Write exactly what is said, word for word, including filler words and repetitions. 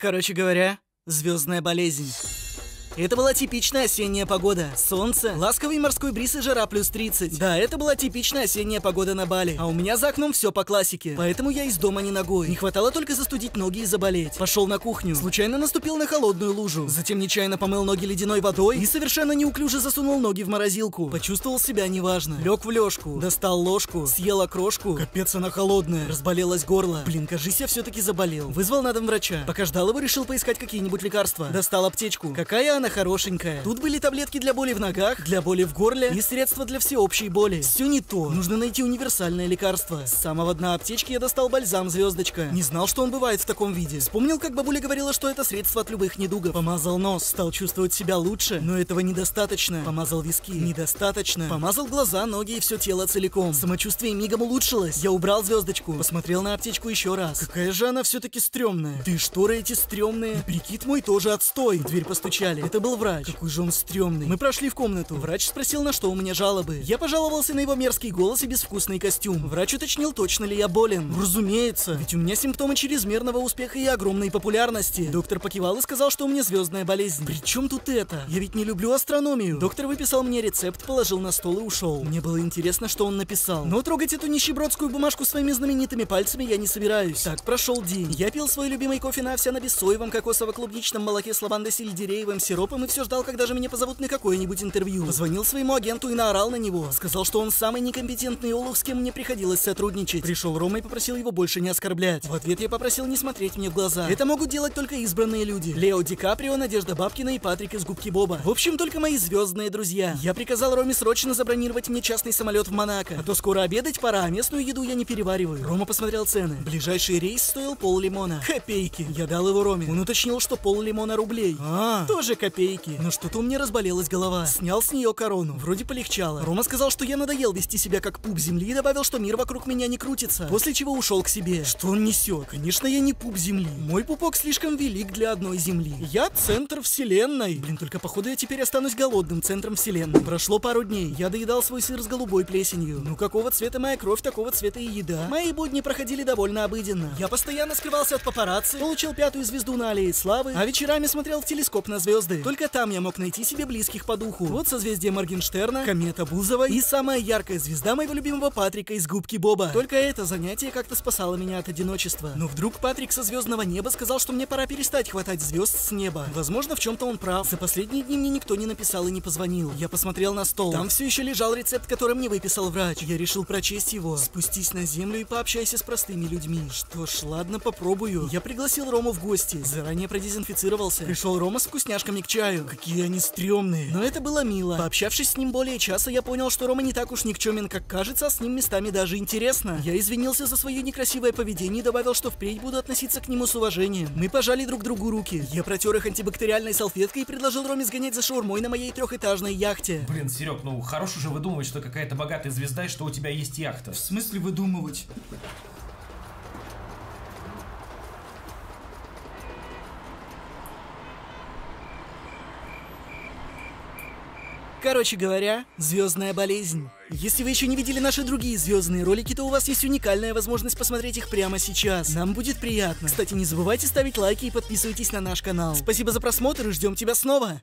Короче говоря, звездная болезнь. Это была типичная осенняя погода. Солнце, ласковый морской бриз и жара плюс тридцать. Да, это была типичная осенняя погода на Бали. А у меня за окном все по классике. Поэтому я из дома не ногой. Не хватало только застудить ноги и заболеть. Пошел на кухню. Случайно наступил на холодную лужу. Затем нечаянно помыл ноги ледяной водой и совершенно неуклюже засунул ноги в морозилку. Почувствовал себя неважно. Лег в лёжку, достал ложку, съел окрошку. Капец, она холодная. Разболелось горло. Блин, кажись, я все-таки заболел. Вызвал на дом врача. Пока ждал его, решил поискать какие-нибудь лекарства. Достал аптечку. Какая она хорошенькая. Тут были таблетки для боли в ногах, для боли в горле и средства для всеобщей боли. Все не то. Нужно найти универсальное лекарство. С самого дна аптечки я достал бальзам «Звездочка». Не знал, что он бывает в таком виде. Вспомнил, как бабуля говорила, что это средство от любых недугов. Помазал нос, стал чувствовать себя лучше, но этого недостаточно. Помазал виски. Недостаточно. Помазал глаза, ноги и все тело целиком. Самочувствие мигом улучшилось. Я убрал «Звездочку». Посмотрел на аптечку еще раз. Какая же она все-таки стрёмная. Да и шторы эти стрёмные. И прикид мой тоже отстой. В дверь постучали. Это был врач. Какой же он стрёмный. Мы прошли в комнату. Врач спросил, на что у меня жалобы. Я пожаловался на его мерзкий голос и безвкусный костюм. Врач уточнил, точно ли я болен. Разумеется, ведь у меня симптомы чрезмерного успеха и огромной популярности. Доктор покивал и сказал, что у меня звездная болезнь. При чем тут это? Я ведь не люблю астрономию. Доктор выписал мне рецепт, положил на стол и ушел. Мне было интересно, что он написал. Но трогать эту нищебродскую бумажку своими знаменитыми пальцами я не собираюсь. Так прошел день. Я пил свой любимый кофе на овсяно-бессоевом кокосово-клубничном молоке с лавандо-сельдереевым сиропом и все ждал, когда же меня позовут на какое-нибудь интервью. Позвонил своему агенту и наорал на него. Сказал, что он самый некомпетентный олух, с кем мне приходилось сотрудничать. Пришел Рома и попросил его больше не оскорблять. В ответ я попросил не смотреть мне в глаза. Это могут делать только избранные люди. Лео Ди Каприо, Надежда Бабкина и Патрик из Губки Боба. В общем, только мои звездные друзья. Я приказал Роме срочно забронировать мне частный самолет в Монако. А то скоро обедать пора, а местную еду я не перевариваю. Рома посмотрел цены. Ближайший рейс стоил пол лимона. Копейки. Я дал его Роме. Он уточнил, что пол лимона рублей. А, тоже копейки. Но что-то у меня разболелась голова. Снял с нее корону. Вроде полегчало. Рома сказал, что я надоел вести себя как пуп земли и добавил, что мир вокруг меня не крутится. После чего ушел к себе. Что он несет? Конечно, я не пуп земли. Мой пупок слишком велик для одной земли. Я центр вселенной. Блин, только походу я теперь останусь голодным центром вселенной. Прошло пару дней. Я доедал свой сыр с голубой плесенью. Ну какого цвета моя кровь, такого цвета и еда. Мои будни проходили довольно обыденно. Я постоянно скрывался от папарацци, получил пятую звезду на аллее славы, а вечерами смотрел в телескоп на звезды. Только там я мог найти себе близких по духу. Вот созвездие Моргенштерна, комета Бузова и самая яркая звезда моего любимого Патрика из Губки Боба. Только это занятие как-то спасало меня от одиночества. Но вдруг Патрик со звездного неба сказал, что мне пора перестать хватать звезд с неба. Возможно, в чем-то он прав. За последние дни мне никто не написал и не позвонил. Я посмотрел на стол. Там все еще лежал рецепт, который мне выписал врач. Я решил прочесть его. Спустись на землю и пообщайся с простыми людьми. Что ж, ладно, попробую. Я пригласил Рому в гости. Заранее продезинфицировался. Пришел Рома с вкусняшками к чаю. Какие они стрёмные. Но это было мило. Пообщавшись с ним более часа, я понял, что Рома не так уж никчемен, как кажется, а с ним местами даже интересно. Я извинился за свое некрасивое поведение и добавил, что впредь буду относиться к нему с уважением. Мы пожали друг другу руки. Я протер их антибактериальной салфеткой и предложил Роме сгонять за шаурмой на моей трехэтажной яхте. Блин, Серег, ну хорош уже выдумывать, что какая-то богатая звезда и что у тебя есть яхта. В смысле выдумывать? Короче говоря, звездная болезнь. Если вы еще не видели наши другие звездные ролики, то у вас есть уникальная возможность посмотреть их прямо сейчас. Нам будет приятно. Кстати, не забывайте ставить лайки и подписывайтесь на наш канал. Спасибо за просмотр и ждем тебя снова.